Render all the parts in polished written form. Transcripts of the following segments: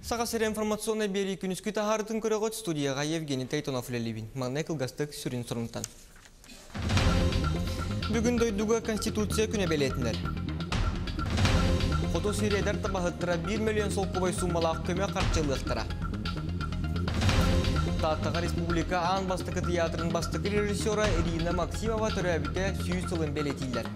Сағасыр информационный бері күніскі тағардың көріғыт студияға Евгений Тайтонов лелебін. Маңнай қылғастық сүрін сұрынтан. Бүгін дойдуға Конституция күні белетіндер. Қото сүйрейдер табағыттыра 1 миллион сол көбай суммалақ көме қарчылықтыра. Таттаға Республика Ан бастықы театрын бастықы режиссера Ирина Максимова түрәбіте сүйі сылын белетілдер.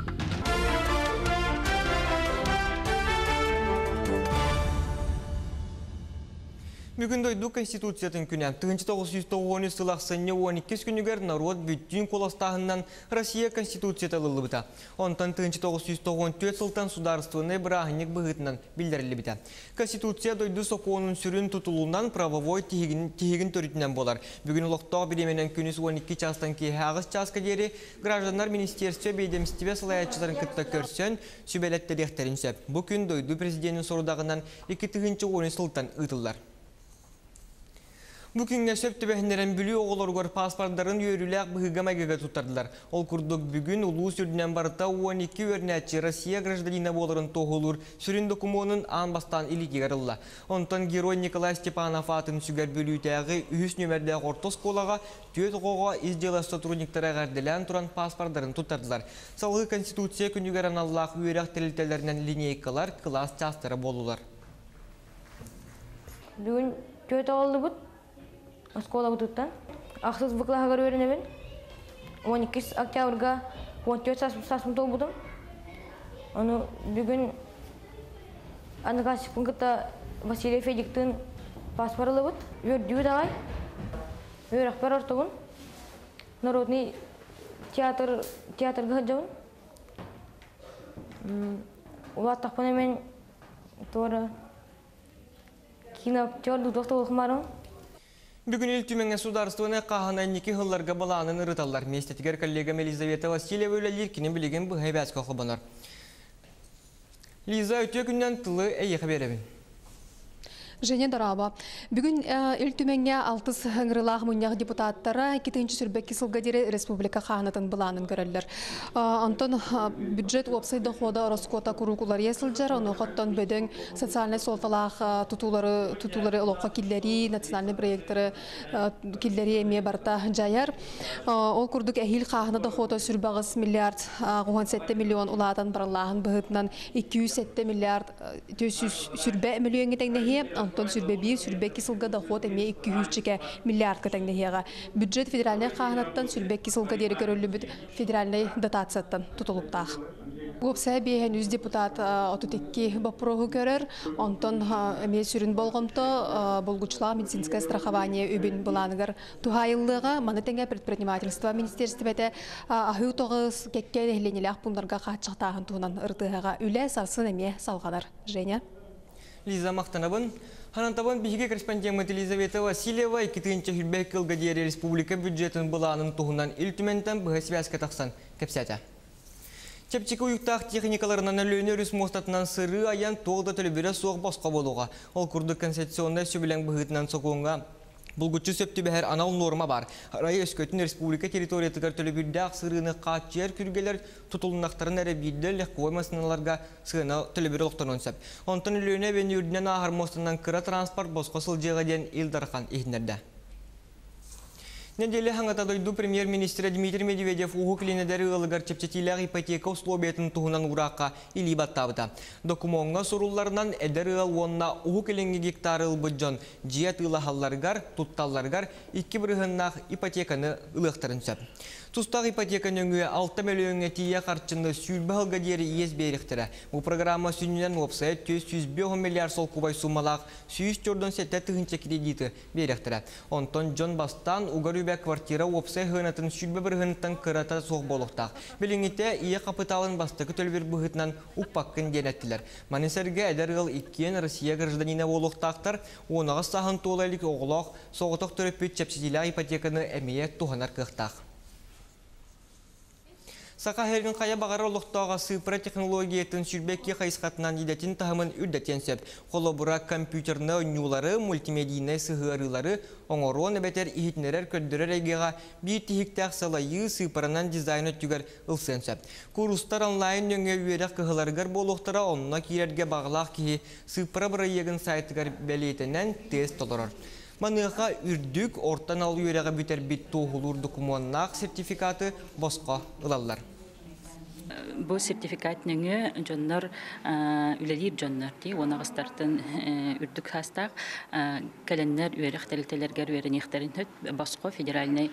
Бүгін дойду Конституциятын күні 1990 сылақсыны 12 күнігер народ бүттін қоластағынан Россия Конституцията лылы бұта. Онтан 1994 сылтан сударствыны бірағынек бұғытынан білдірілі біта. Конституция дойду соқуының сүрін тұтылуынан правовой тегін төрітінен болар. Бүгін ұлықтау біременен күніс 12 частан кей ағыз часқа дері граждандар министерстве бейдемістіве сылаятчыларын күтті көрсен сүбелеттеректерін сөп. Бүкін дойду президенtin сорудағынан 2-10 сылтан ұтылар. Бүгінге сөптібәхіндерін бүлі оғыларғар паспорттарын үйіріләк бұғыға тұттардылар. Ол күрдік бүгін ұлу сүрдінен барыта 12 өрнәтші Россия гражданина боларын тоғылыр сүрін документын анбастан илігі ғарылла. Онтан герой Николай Степанов атын сүгер бөлітәғі үйіс нөмірді ортос қолаға төт оғыға издела сотрудниктары ғарділән тұран паспорттарын тұттардылар. Салғы Конституция күнігерін Аллах үйерек тәрілтелерінен линейкалар класс частары болулар. Бүгін төт оғылды бұд. Школа бутуттан. Ақсыз бұқлағығыр өрінебін. 12 октябрға 14 сасым тол бұдым. Оны бүгін анығасықпын күтті Василий Федиктің паспорылы бұд. Өрдіу дағай. Өріқпар ортығын. Народный театрға ғыджауын. Улаттақпын емен торы киноактер дұдоқты олқымарым. Бүгін үлтімен сударствыны қағынан неке ғылларға баланын ұрыталар. Местетігер коллегам Елизавета Васильева өлелер кенен білеген бұғай бәскі қылбанар. Лиза өте күннен тылы әйеқі беребін. Женя Дараба. Бүгін үлтіменге 6 ғыңғырылағы мұнияғы депутаттары 2-ші сүрбек кесілгадері республика қағынатын бұланын көрілдір. Антон бюджет опсайды хода Роскота күрукулар есілдер, оны қоттан бөдің социальный солталақ тұтулары ұлыққа келдері, национальный проекттері келдері еме барта жайар. Ол күрдік әйіл қағынады хода сүрбағыз миллиард 97 миллион ұладан баралағын бұғытынан 207 миллиард сүрбе миллион етеңнеге Антон сүрбе 1, сүрбе кесілгі доход әме 200 миллиард кәтәңдехеға. Бюджет федеральный қағынаттан сүрбе кесілгі дері көрілі бүд федеральный дотацияттан тұтылықтақ. Өпсәй бейхен үз депутат отутекке бапырығы көрір. Антон әме сүрін болғымты болғычыла медицинское страхование өбін бұланығыр тухайылығы манытенге предпринимательство министерстветі ахы тоғыз кекке дәхленелі ақпұндарға қатшықтағын туынан ұртығыға үлі сарсын әме салғанар. Женя? Лиза Мақтанабын. Ханантабын бігіге корреспондент Елизавета Васильева 2-ші хүлбәк қылғадері республика бюджетін бұланын тұғынан үлтіментен бұғы связка тақсан кәпсәті. Чепчікі ұйықтақ техникаларынан өліне үріс мостатынан сыры аян тоғда төлібірі соқ басқа болуға. Ол күрді конституционный сөбілен бұғытынан соқуынға Бұлгүтчі сөпті бәр анал норма бар. Райы өскөтін республика территориятығар төлібірдәқ сырыны қатчер күргелер тұтылынақтарын әрі бейді ләққой масыналарға сығына төлібірі ұлықтан өнсәп. Онтан үліне бен үрдінен ағыр мостынан кыра транспорт босқосыл жеға ден илдарқан ехінерді. Неделе хаңата дойду премьер-министр Дмитрий Медведев уғы кілінедері ғылығар чепчетилер ипотека условиятын тұғынан ұраққа или баттабыта. Докумонға сұруларынан әдір ғыл онына уғы кілінгі гектары ұлбыджон жиет ұлағаларғар, тұтталларғар 2 бірғыннақ ипотеканы ұлықтарын сөп. Тустақ ипотеканы өңі 6 миллионға тие қарчынды сүрбі ғылға дері ес беріктірі. Бұл программа сүнінен опсай 105 миллиард сол күбай сумалақ 104 кредиті беріктірі. Онтон Джон Бастан ұғар үбәк квартира опсай ғынатын сүрбі бір ғынытын қырата соқ болуқтақ. Біліңіте ие қапыталын бастықы төлбір бұғытынан ұппаққын денеттілер. Манесерге әдір ғыл 2 Россия гражданина болуқтақтар, оңағы сағын толайлық оғылақ, соғытық түріппет чепсетілі ипотеканы әмейек туғанар қықтақ. Сақа херін қая бағары олықтауға сыпыра технологиятын сүрбекке қайысқатынан едетін тағымын үрдетен сөп. Қолы бұра компьютерны өнюлары, мультимедийны сығырылары, оңыруын әбетер ихетінерер көддірер әйгеға бір тихіктәқ салайы сыпыранан дизайны түгер ұлсын сөп. Курустар онлайн өңе үйерек кығыларғар болуқтара онына кейерге бағылақ кейі сыпыра бұра егін сайтығар бәлейтінен тест толырыр. Маныға үрдік ортан алу үйерегі бүтер бит тоғылыр документнақ сертификаты босқа ұлалар. Бұл сертификат нөңі жоннор үлелер жоннор дей, оны ғыстартын үрдік хастақ кәленнер үйерек тәлітелергер үйерін ехтерін басқа федеральный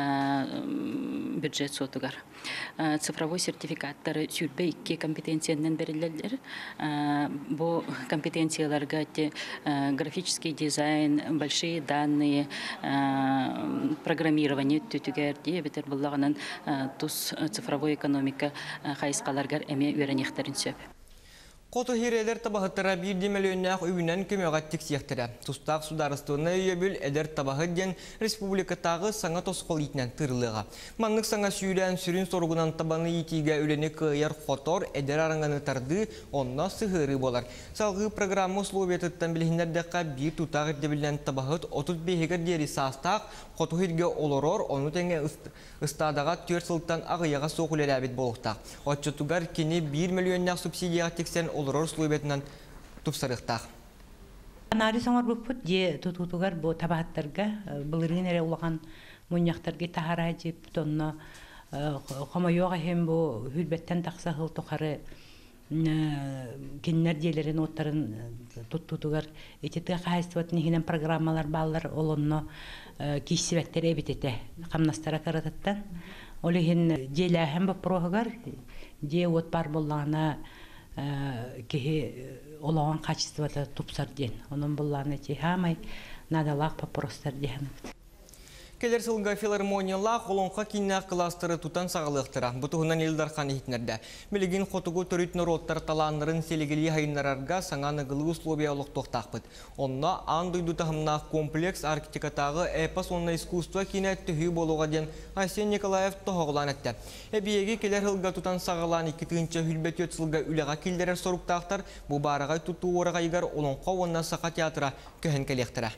бюджет сотығар. Цифровой сертификаттары сүрбе 2 компетенциянын берілелер. Бұл компетенцияларға графический дизайн, большие данные, программирование түтігер дей, бетер бұллағынан тұс цифровой экономика қайысқаларғар әме үйренектерін сөп. Қоты хирелер табағыттара 1 миллионнақ үйінен көмеғаттик сияқтыры. Тұстақ сударыстығына үйебіл әдер табағы ден республикатағы саңа тосқол етінен тұрылыға. Маннық саңа сүйрен сүрін сорғынан табаны етіге өлені көйер қотор әдер араңғаны тарды, онна сығыры болар. Салғы программы условиятыттан білігінердіққа бір тұтақ ердебілінен табағыт 35-гер дері састақ, қоты хирге олорор, оны тәңе ұстадаға 4 сылттан ағыяға соқылер әбет болуқтақ. Отчетугар кені 1 миллионнақ субсидияға тексен олорор слуйбетінен тұпсарықтақ. Анализ оңар бұппыт, де тұтутуғар бұл табағаттарға, бұлырын әрі олаған мұнияқтарға тағара жеп, тонна қомайоға хем бұл хүлбеттен тақса ғыл тұқары кеннер дейлерін оттарын тұттутуғар. Ететі қайыстыватын егінен программалар балылар олонны кейсібәктері әбететі қамнастара қарататтан. Ол егін дейлі әхем бұл проғығар, де от бар болағына кеге олаған качествода тупсар ден. Onun бұлланы те хамай надалақ попростар ден. Келер сылға филармонияла қолонқа кейінақ кластыры тұтан сағылықтыра. Бұтығынан елдар қаны етінерді. Мелеген қотығы түріт нұроттар таланырын селегілі хайынларға саңаны ғылы условиялық тоқтақпыд. Онна андойду тағымнақ комплекс архитектатағы эпос онна искусства кейінет түхі болуға ден Айсен Николаев тоғылан әтті. Әбиеге келер сылға тұтан сағылан 2-тінші хүлбет өт сылға үліға келдерер сорықтақтар бұл барағай тұту орыға егер олонқа онна сақа театра көхін келектіра.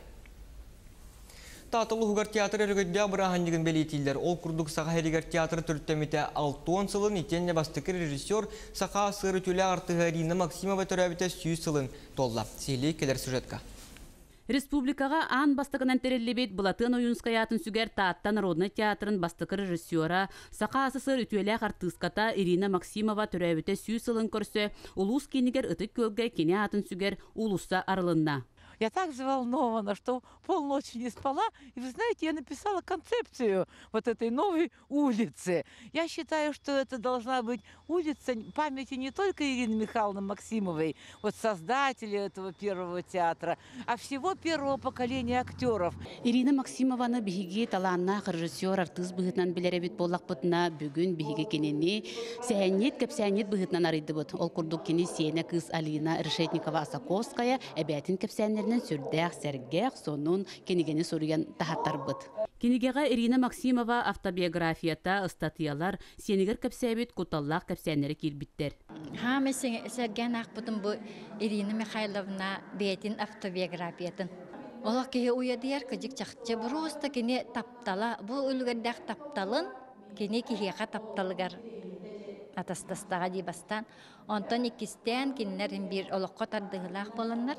Татылы Хугар театры өргөдді абырағандығын бәлейтілдер. Ол күрдік Сақа Херигер театры түрттеметі 6 сылын етенне бастықыр режиссер Сақа сыры төлі артығы Ирина Максимова түрәбіті 100 сылын толла. Сейлей келер сюжетка. Республикаға ан бастығынан терелебет Бұлатын ойынскаятын сүгер Тааттан Народный театрын бастықыр режиссера Сақа асысыр үтуелек артыската Ирина Максимова түрәбіті 100 сылын көрсі, улус кенігер ұтық көлге кене атын сүгер улуса арылынна. Я так взволнована, что полночи не спала. И вы знаете, я написала концепцию вот этой новой улицы. Я считаю, что это должна быть улица памяти не только Ирины Михайловны Максимовой, вот создателя этого первого театра, а всего первого поколения актеров. Ирина Максимованы биһиги таланна режиссер артист быһытнан билеребит боллак бутна бүгүн биһиги кенени сәннет кепсәннет быһытнан арыйды бут. Ол курдук кени сене кыз Алина Решетникова Осаковская әбәтин кепсәннер сүрдәк, сәргәк, сонун кенигені сұрыян тахаттар бұд. Кенигеға Ирина Максимова автобиографията, статьялар, сенегер кәпсәбет көталлақ кәпсәнері келбіттер. Хаме сәрген ақпытын бұл Ирина Михайловна бәйтін автобиографиятын. Олақ кеге уядияр кәжік чақчы бұрысты кене таптала, бұл үлгірдәк тапталын, кене кегеға тапталығар. Атастастаға дейбастан. Онтан икістен кенлерін бір олыққа тардығылақ болынлар.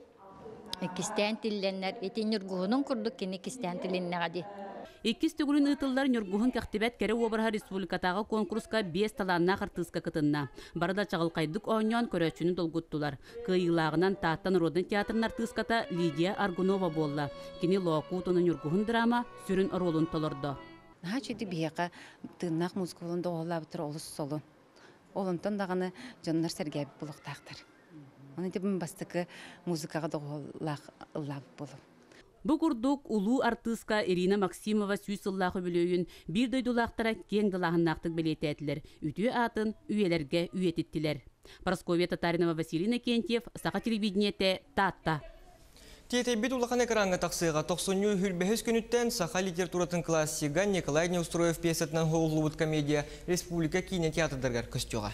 Кистән тилленнәр, итен юргуһунун курдук кини кистән тиленнәгәди. Иккис түгүлүн ытыллар юргуһун кәхтибәт кәре обырха республикатагы конкурска 5 таланна кыртыска кытынна. Барда чагылкайдык ойнон көрөчүнү долгуттулар. Кыйылагынан Тааттан Народный театрын артыската Лидия Аргунова болла. Кини лоокутунун юргуһун драма сүрүн ролун толордо. Хачыды бияка тыннак музыкалын доолабытыр олус солу. Олонтон даганы жоннор сергәп булуктактар. Оны дебім бастықы музыкаға доғылақ ұллап болу. Бұ күрдік улу артыска Ирина Максимова сүйсіллағы білеуін бір дөйдулақтара кен дылағыннақтық білеті әтілер. Үтіе атын үйелерге үйететтілер. Парасковия Татаринова, Василина Кентьев, Сақа телевидениеті, Татта. Тиетейбит улахан экранга тақсыға 90 хүлбәхес күніттен саха литературатын классига Николай Неустроев пьесатынан хоғылуыт комедия Республика кинотеатрдаргар көстіға.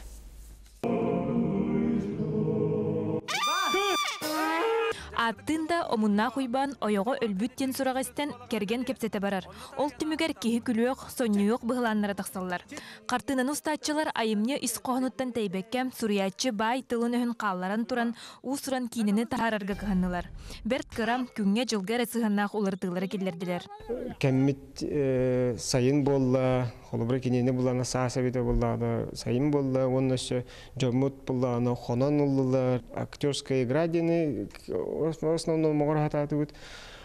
Аттында омунна хуйбан ойого өлбүттен сурагыстан керген кепсете барар. Ол түмүгер кихи күлүөк, соннуюк быһыланнара тахсаллар. Картынын устатчылар айымны ис коһнуттан тейбеккем суриятчы бай тылын өһүн калларан туран усуран кинини тахарарга кыһаннылар. Берт кырам күнгө жылгар сыһаннах улырдылары киллердилер. Кеммит сайын болла, холобра кинини булана саасабите болла, сайын болла, оннасы жомут болла, хонон уллар, актерская игра дени в основном могу хататывать.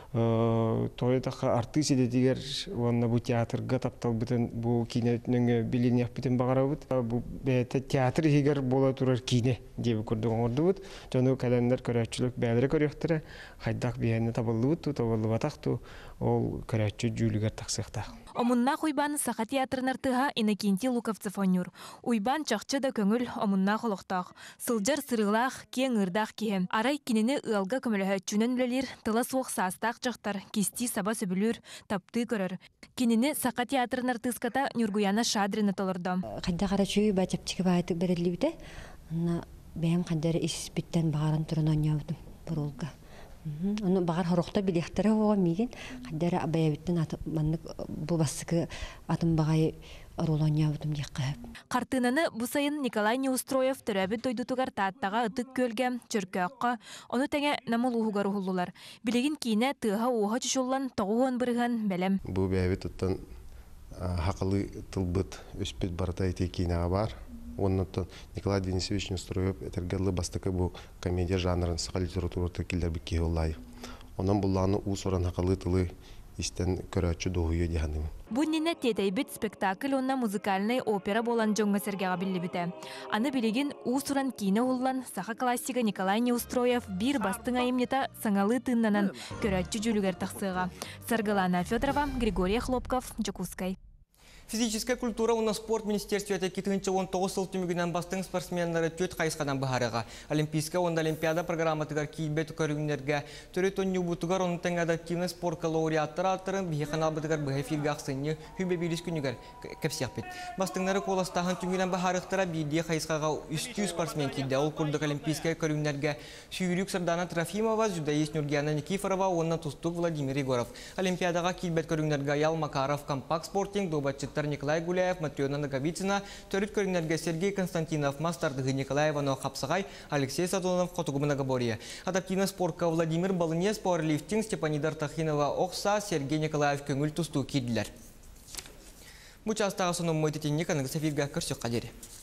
То это артисты дегер он бу театр гатаптал бутен бу кинетнең билинях бутен багарабыт. Бу бете театр хигер бола турар кине дип күрдүң ордубут. Жону календар көрәчүлек бәдре көрәхтәре. Хайдак бияне табылдыбыт, табылдыбатакту ол көрәчү жүлүгәр таксыкта. Омунна хуйбан саха театрынартыга Иннокентий Луковцев онюр. Уйбан чакчы да көңүл омунна холоктак. Сылжар сырылах кең ырдак киһем. Арай кинини ылга көмөлөһө чүнөн үлелер, тыла суох саастак жактар, кисти саба сөбүлүр, тапты көрөр. Кинини саха театрынартыската Нюргуяна Шадрина толордо. Кадда карачуй бачапчыга байтык берилибите. Ана бем каддары испиттен багаран туран оньябдым бурулга. Onu bağır horokta bilektere oğa migen kaddara abayabitten atmanlık bu basıkı atın bağayı arolan yavdum yakıp. Картынаны бу сайын Николай Неустроев төрәбит дойдутугар тааттага ытык көлгәм чөркөккө, оны тәңе намылугар уллар. Билеген кине тыга оға чушуллан тогуон бырыган белем. Бу бәбит оттан хакылы тылбыт өспет бартай текинега бар. Оннан Николай Денисович Неустроев этергәлле бастыкы бу комедия жанрын саха литератураты килдер бик киһуллай. Онан булланы усуран хакылы тылы истен көрәчү дохуй дигәнем. Бу нине тетейбит спектакль онна музыкальный опера болан жоңга сергега биллибите. Аны билеген усуран кине уллан саха классика Николай Неустроев бир бастың айымнета саңалы тыннанан көрәчү жүлүгәр тахсыга. Саргалана Федорова, Григорий Хлопков, Джокускай. Физическая культура у нас спорт министерстве это китынчы 19 сыл түмүгүнөн бастың спортсмендері төт кайскадан бахарыга. Олимпийская онда олимпиада программа тыгар кийбет көрүнгнерге төрөт онню бутугар onun тең адаптивный спортка лауреаттар аттырын бихана бытыгар быхефилге аксынны хүбе билис күнүгөр кепсияппет. Бастыңнары коластахан түмүгүнөн бахарыктара биде кайскага 300 спортсмен кийде. Ол курдук олимпийская көрүнгнерге Сүйрүк Сардана Трофимова, Жудаис Нургияна Никифорова, онна Тустук Владимир Егоров. Олимпиадага кийбет көрүнгнерге Ял Макаров, Компакт Спортинг, Добачыт Николай Гуляев, Матрёна Наговицына, төрөт көрүнгнерге Сергей Константинов, Мастардыгы Николаева, Хапсагай, Алексей Сатунов, Хотугу Многоборье. Адаптивный спортка Владимир Балынес, пауэрлифтинг, Степанидар Тахинова, Окса, Сергей Николаев, Көңүл Тусту кийдилер. Бу частагы сонун мойты тенник аныгы Софийга көрсөк кадери.